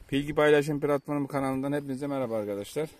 Bilgi Paylaşım Platformu kanalından hepinize merhaba arkadaşlar.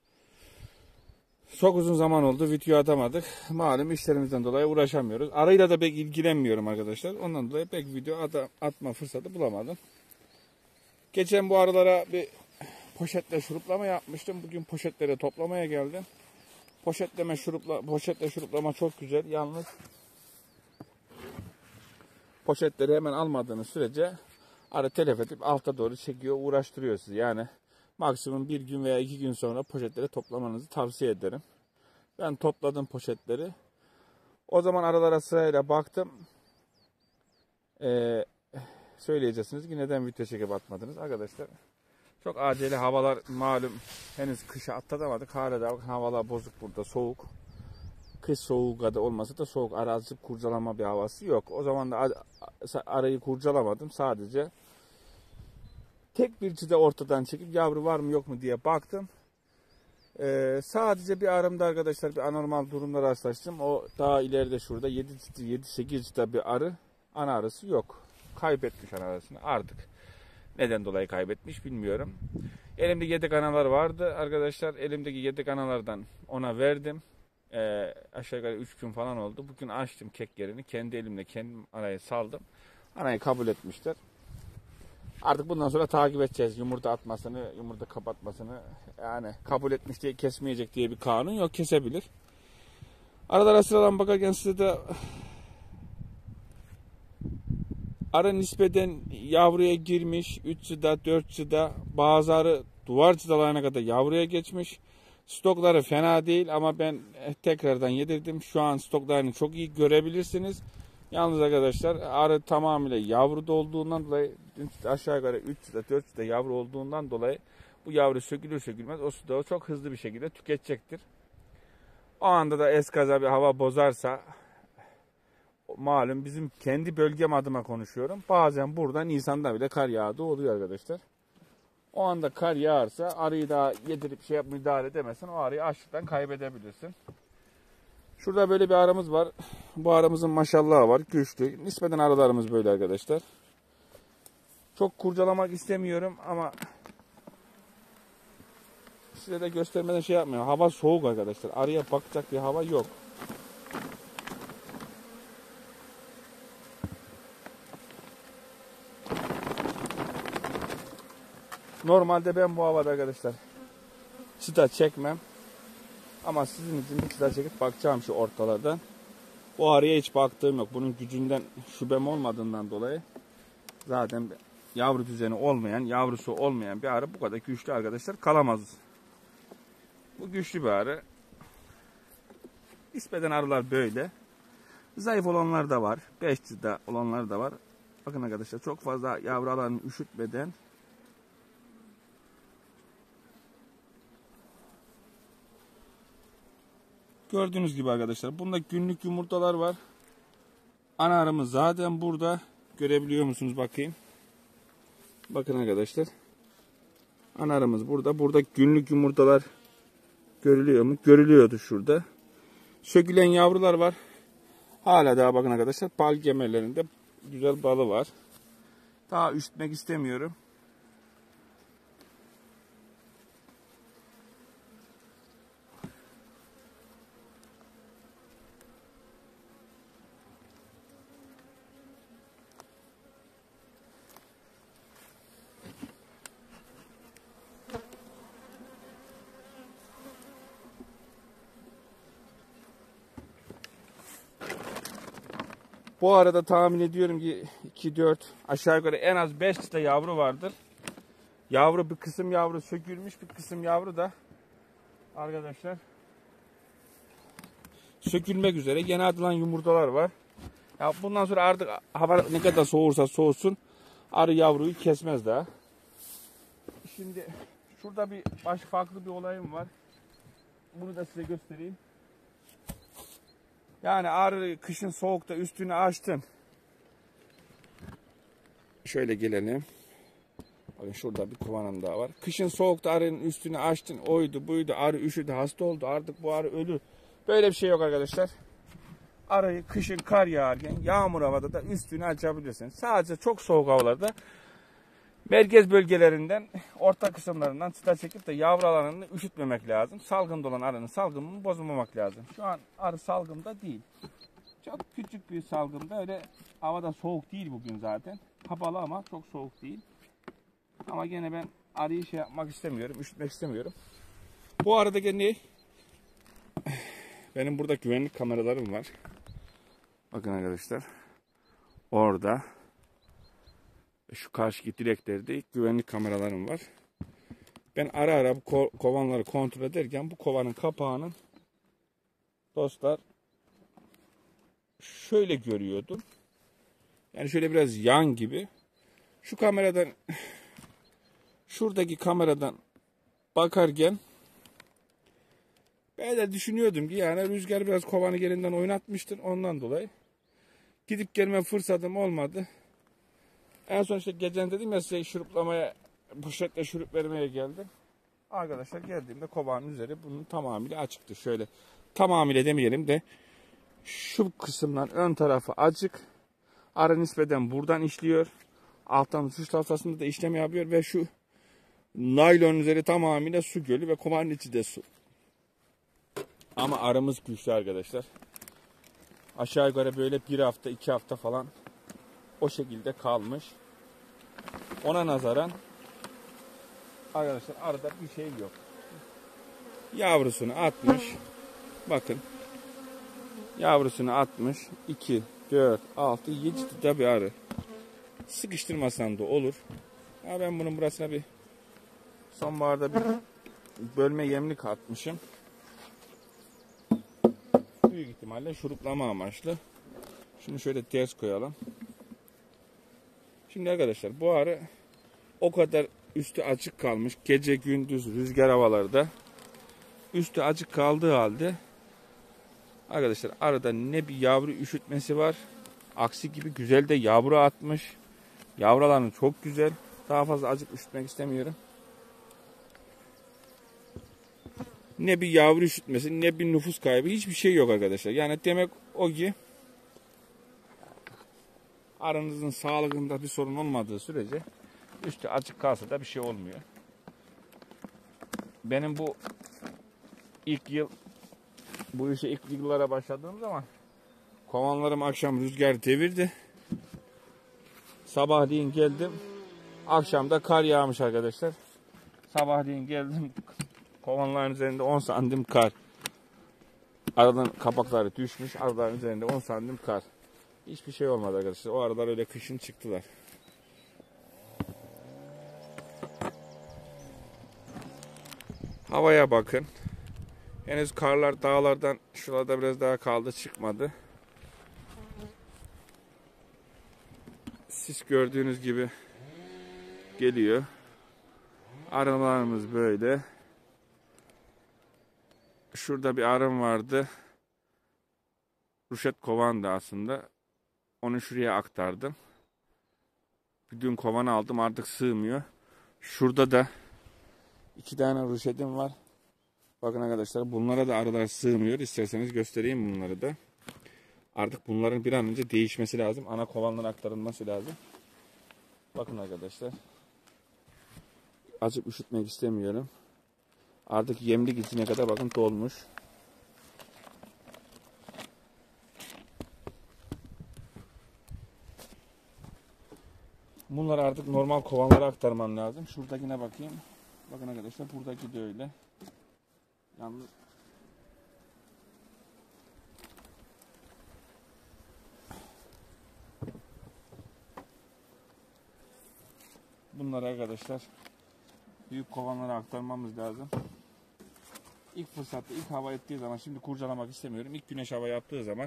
Çok uzun zaman oldu, video atamadık. Malum işlerimizden dolayı uğraşamıyoruz. Arayla da pek ilgilenmiyorum arkadaşlar. Ondan dolayı pek video atma fırsatı bulamadım. Geçen bu arılara bir poşetle şuruplama yapmıştım. Bugün poşetleri toplamaya geldim. Poşetle şuruplama çok güzel. Yalnız poşetleri hemen almadığınız sürece arı telef edip alta doğru çekiyor, uğraştırıyor sizi. Yani maksimum bir gün veya 2 gün sonra poşetleri toplamanızı tavsiye ederim. Ben topladım poşetleri. O zaman aralara sırayla baktım. Söyleyeceksiniz ki neden video çekip atmadınız arkadaşlar. Çok acele, havalar malum henüz kışa atlatamadık. Hala da havalar bozuk, burada soğuk. Kış soğuğu kadar olmasa da soğuk, arazi kurcalama bir havası yok. O zaman da arayı kurcalamadım. Sadece tek bir çide ortadan çekip yavru var mı yok mu diye baktım. Sadece bir arımda arkadaşlar bir anormal durumla rastlaştım. O daha ileride şurada 7-8 çide bir arı, ana arısı yok. Kaybetmiş ana arısını artık. Neden dolayı kaybetmiş bilmiyorum. Elimde yedek analar vardı arkadaşlar. Elimdeki yedek analardan ona verdim. Aşağı yukarı 3 gün falan oldu. Bugün açtım kek yerini. Kendi elimle kendim anayı saldım. Anayı kabul etmişler. Artık bundan sonra takip edeceğiz. Yumurta atmasını, yumurta kapatmasını. Yani kabul etmiş diye kesmeyecek diye bir kanun yok. Kesebilir. Aralara sıradan bakarken size de arı nispeten yavruya girmiş. 3 çıda, 4 çıda. Bazı arı duvar çıdalarına kadar yavruya geçmiş. Stokları fena değil ama ben tekrardan yedirdim. Şu an stoklarını çok iyi görebilirsiniz. Yalnız arkadaşlar arı tamamıyla yavru olduğundan dolayı aşağı yukarı 3 çıda 4 çıda yavru olduğundan dolayı bu yavru sökülür sökülmez o stoğu çok hızlı bir şekilde tüketecektir. O anda da eskaza bir hava bozarsa malum bizim kendi bölgem adıma konuşuyorum. Bazen burada Nisan'da bile kar yağdığı oluyor arkadaşlar. O anda kar yağarsa arıyı daha yedirip müdahale edemezsen o arıyı açlıktan kaybedebilirsin. Şurada böyle bir arımız var. Bu arımızın maşallahı var. Güçlü. Nispeten arılarımız böyle arkadaşlar. Çok kurcalamak istemiyorum ama size de göstermeden şey yapmıyorum. Hava soğuk arkadaşlar. Arıya bakacak bir hava yok. Normalde ben bu havada arkadaşlar çıta çekmem. Ama sizin için bir çıta çekip bakacağım şu ortalardan. Bu arıya hiç baktığım yok. Bunun gücünden şüphem olmadığından dolayı zaten yavru düzeni olmayan, yavrusu olmayan bir arı bu kadar güçlü arkadaşlar kalamaz. Bu güçlü bir arı. Nispeten arılar böyle. Zayıf olanlar da var. 5 çıta olanlar da var. Bakın arkadaşlar çok fazla yavru alanı üşütmeden gördüğünüz gibi arkadaşlar. Bunda günlük yumurtalar var. Ana arımız zaten burada. Görebiliyor musunuz bakayım. Bakın arkadaşlar. Ana arımız burada. Burada günlük yumurtalar görülüyor mu? Görülüyordu şurada. Sökülen yavrular var. Hala daha bakın arkadaşlar. Bal gemelerinde güzel balı var. Daha üşütmek istemiyorum. Bu arada tahmin ediyorum ki 2-4 aşağı yukarı en az 5 çıta yavru vardır. Yavru bir kısım yavru sökülmüş, bir kısım yavru da arkadaşlar sökülmek üzere yeni atılan yumurtalar var. Ya bundan sonra artık hava ne kadar soğursa soğusun arı yavruyu kesmez daha. Şimdi şurada bir farklı bir olayım var. Bunu da size göstereyim. Yani arı kışın soğukta üstünü açtın. Şöyle gelelim. Bakın şurada bir kovanım daha var. Kışın soğukta arının üstünü açtın. Oydu buydu arı üşüdü hasta oldu artık bu arı ölür. Böyle bir şey yok arkadaşlar. Arıyı kışın kar yağarken yağmur havada da üstünü açabilirsin. Sadece çok soğuk havalarda Merkez bölgelerinden, orta kısımlarından çıta çekip de yavru alanını üşütmemek lazım. Salgında olan arının salgımını bozmamak lazım. Şu an arı salgımda değil. Çok küçük bir salgımda, öyle havada soğuk değil bugün zaten. Kapalı ama çok soğuk değil. Ama gene ben arıyı şey yapmak istemiyorum, üşütmek istemiyorum. Bu arada gene benim burada güvenlik kameralarım var. Bakın arkadaşlar. Orada şu karşıki direklerde güvenlik kameralarım var. Ben ara ara bu kovanları kontrol ederken bu kovanın kapağının dostlar şöyle görüyordum. Yani şöyle biraz yan gibi. Şu kameradan, şuradaki kameradan bakarken ben de düşünüyordum ki yani rüzgar biraz kovanı yerinden oynatmıştır. Ondan dolayı gidip gelme fırsatım olmadı. En son işte gecen dedim ya size, şuruplamaya, poşetle şurup vermeye geldim. Arkadaşlar geldiğimde kovanın üzeri bunun tamamıyla açıktı. Şöyle tamamıyla demeyelim de şu kısımdan ön tarafı açık. Arı nispeten buradan işliyor. Alttan su tahtasında da işlem yapıyor ve şu naylon üzeri tamamıyla su gölü ve kovanın içi de su. Ama arımız güçlü arkadaşlar. Aşağı yukarı böyle bir hafta 2 hafta falan o şekilde kalmış. Ona nazaran arkadaşlar arada bir şey yok. Yavrusunu atmış. Bakın. Yavrusunu atmış. 2, 4, 6, 7 de bir arı. Sıkıştırmasan da olur. Ya ben bunun burasına bir sonbaharda bir bölme yemlik atmışım. Büyük ihtimalle şuruplama amaçlı. Şunu şöyle ters koyalım. Şimdi arkadaşlar bu arı o kadar üstü açık kalmış. Gece gündüz rüzgar havalarda üstü açık kaldığı halde arkadaşlar arada ne bir yavru üşütmesi var. Aksi gibi güzel de yavru atmış. Yavrularını çok güzel. Daha fazla acık üşütmek istemiyorum. Ne bir yavru üşütmesi, ne bir nüfus kaybı, hiçbir şey yok arkadaşlar. Yani demek o ki aranızın sağlığında bir sorun olmadığı sürece üstü açık kalsa da bir şey olmuyor. Benim bu işe ilk yıllara başladığım zaman kovanlarım akşam rüzgar devirdi. Sabahleyin geldim. Akşamda kar yağmış arkadaşlar. Sabahleyin geldim. Kovanların üzerinde 10 santim kar. Aradan kapakları düşmüş. Araların üzerinde 10 santim kar. Hiçbir şey olmadı arkadaşlar. O aralar öyle kışın çıktılar. Havaya bakın. Henüz karlar dağlardan şuralarda biraz daha kaldı, çıkmadı. Sis gördüğünüz gibi geliyor. Arılarımız böyle. Şurada bir arım vardı. Ruşet kovandı aslında. Onu şuraya aktardım. Dün kovanı aldım, artık sığmıyor. Şurada da 2 tane ruşetim var. Bakın arkadaşlar, bunlara da arılar sığmıyor. İsterseniz göstereyim bunları da. Artık bunların bir an önce değişmesi lazım. Ana kovanlara aktarılması lazım. Bakın arkadaşlar. Azıcık üşütmek istemiyorum. Artık yemlik içine kadar bakın dolmuş. Bunları artık normal kovanlara aktarmam lazım. Şuradakine bakayım. Bakın arkadaşlar, buradaki de öyle. Yalnız bunları arkadaşlar büyük kovanlara aktarmamız lazım. İlk fırsatta, ilk hava ettiği zaman, şimdi kurcalamak istemiyorum. İlk güneş hava yaptığı zaman,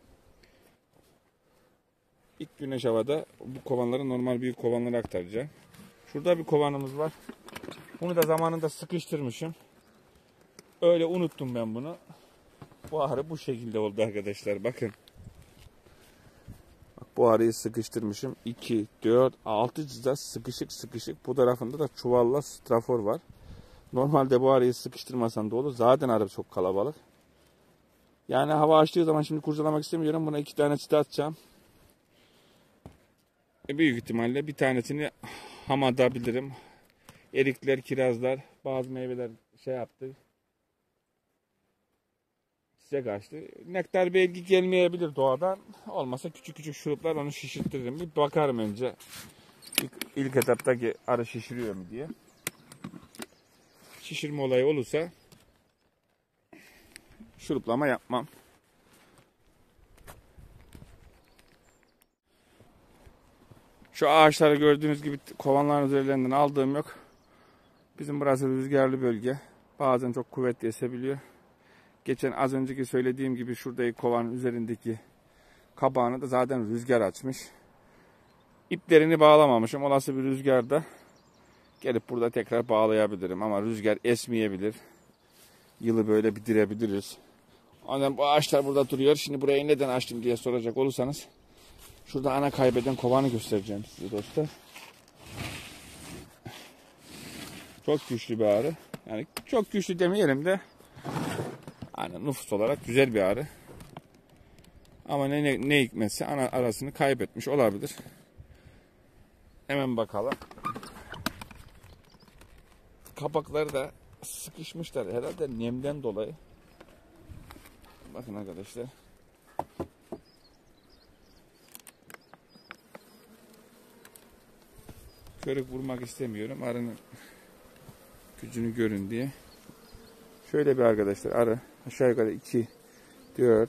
ilk güneş havada bu kovanları normal büyük kovanlara aktaracağım. Şurada bir kovanımız var. Bunu da zamanında sıkıştırmışım. Öyle unuttum ben bunu. Bu arı bu şekilde oldu arkadaşlar. Bakın. Bak, bu arıyı sıkıştırmışım. 2, 4, 6 cıza sıkışık. Bu tarafında da çuvalla strafor var. Normalde bu arıyı sıkıştırmasan da olur. Zaten arı çok kalabalık. Yani hava açtığı zaman, şimdi kurcalamak istemiyorum. Buna 2 tane çıta atacağım. Büyük ihtimalle bir tanesini ham atabilirim. Erikler, kirazlar, bazı meyveler şey yaptı. Çiçek açtı. Nektar belki gelmeyebilir doğadan. Olmasa küçük küçük şuruplar onu şişirtirim. Bir bakarım önce. İlk etaptaki arı şişiriyor mu diye. Şişirme olayı olursa şuruplama yapmam. Şu ağaçları gördüğünüz gibi kovanların üzerlerinden aldığım yok. Bizim burası rüzgarlı bölge. Bazen çok kuvvetli esebiliyor. Geçen az önceki söylediğim gibi şuradaki kovanın üzerindeki kabağını da zaten rüzgar açmış. İplerini bağlamamışım. Olası bir rüzgarda gelip burada tekrar bağlayabilirim. Ama rüzgar esmeyebilir. Yılı böyle bitirebiliriz. Ondan bu ağaçlar burada duruyor. Şimdi burayı neden açtım diye soracak olursanız. Şurada ana kaybeden kovanı göstereceğim size dostlar. Çok güçlü bir arı. Yani çok güçlü demeyelim de hani nüfus olarak güzel bir arı. Ama ne hikmetse ana arasını kaybetmiş olabilir. Hemen bakalım. Kapakları da sıkışmışlar herhalde nemden dolayı. Bakın arkadaşlar. Körük vurmak istemiyorum. Arının gücünü görün diye. Şöyle bir arkadaşlar arı aşağı yukarı 2, 4,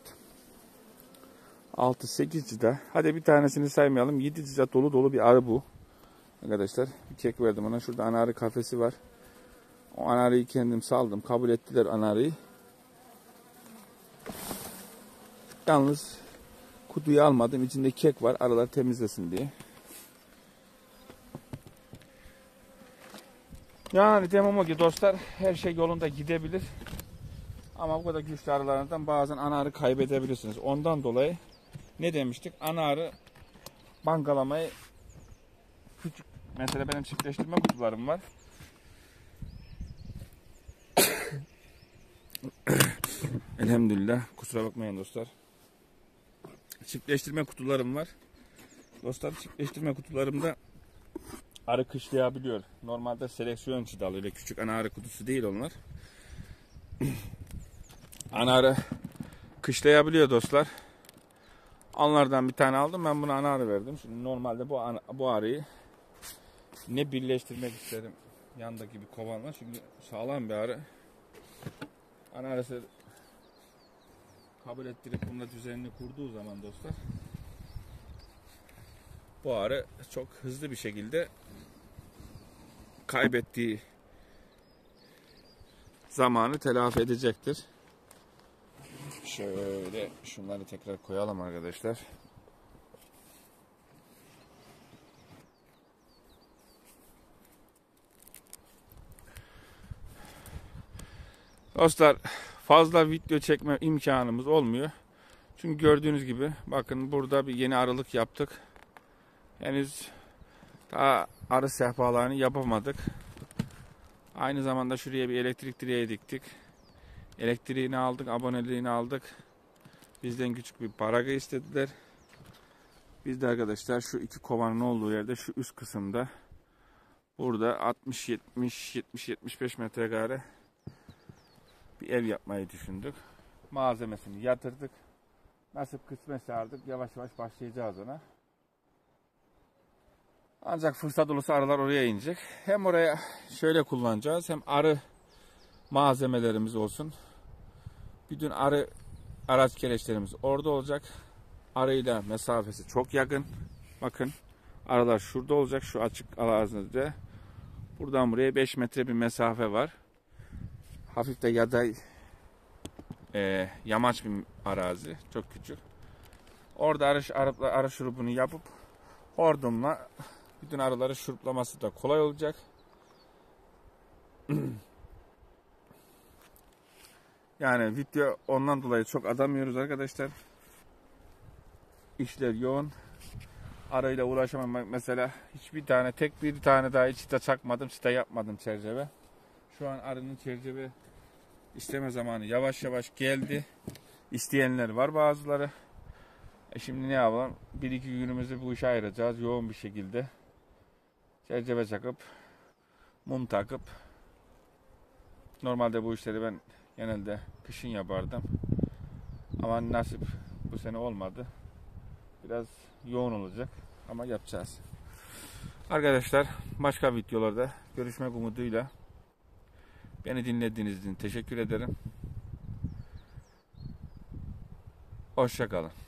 6, 8 cida. Hadi bir tanesini saymayalım. 7 cida dolu dolu bir arı bu. Arkadaşlar bir kek verdim ona. Şurada ana arı kafesi var. O ana arıyı kendim saldım. Kabul ettiler ana arıyı. Yalnız kutuyu almadım. İçinde kek var. Arılar temizlesin diye. Yani demem o ki dostlar her şey yolunda gidebilir. Ama bu kadar güçlü arılardan bazen ana arı kaybedebilirsiniz. Ondan dolayı ne demiştik? Ana arı bankalamayı küçük. Mesela benim çiftleştirme kutularım var. Elhamdülillah. Kusura bakmayın dostlar. Çiftleştirme kutularım var. Dostlar çiftleştirme kutularımda arı kışlayabiliyor. Normalde seleksiyon çıdalı. Öyle küçük ana arı kutusu değil onlar. Ana arı kışlayabiliyor dostlar. Onlardan bir tane aldım. Ben buna ana arı verdim. Şimdi normalde bu arıyı ne birleştirmek isterim. Yandaki bir kovanla. Çünkü sağlam bir arı. Ana arısı kabul ettirip bununla düzenini kurduğu zaman dostlar bu arı çok hızlı bir şekilde kaybettiği zamanı telafi edecektir. Şöyle şunları tekrar koyalım arkadaşlar. Dostlar fazla video çekme imkanımız olmuyor. Çünkü gördüğünüz gibi bakın burada bir yeni arılık yaptık. Henüz daha arı sehpalarını yapamadık. Aynı zamanda şuraya bir elektrik direği diktik. Elektriğini aldık, aboneliğini aldık. Bizden küçük bir para istediler. Biz de arkadaşlar şu iki kovanın olduğu yerde şu üst kısımda burada 60-70-75 metrekare bir ev yapmayı düşündük. Malzemesini yatırdık. Nasip kısmetse artık yavaş yavaş başlayacağız ona. Ancak fırsat olursa arılar oraya inecek. Hem oraya şöyle kullanacağız hem arı malzemelerimiz olsun. Bütün arı araç gereçlerimiz orada olacak. Arıyla mesafesi çok yakın. Bakın arılar şurada olacak. Şu açık arazide. Buradan buraya 5 metre bir mesafe var. Hafif de yaday yamaç bir arazi. Çok küçük. Orada arı şurubunu yapıp hortumla bütün arıları şuruplaması da kolay olacak. Yani video ondan dolayı çok adamıyoruz arkadaşlar. İşler yoğun. Arayla uğraşamam. Mesela tek bir tane daha çıta çakmadım, çıta yapmadım çerçeve. Şu an arının çerçeve isteme zamanı yavaş yavaş geldi. İsteyenler var bazıları. Şimdi ne yapalım? 1-2 günümüzü bu işe ayıracağız yoğun bir şekilde. çerçeve çakıp mum takıp, normalde bu işleri ben genelde kışın yapardım. Ama nasip bu sene olmadı. Biraz yoğun olacak ama yapacağız. Arkadaşlar, başka videolarda görüşmek umuduyla, beni dinlediğiniz için teşekkür ederim. Hoşça kalın.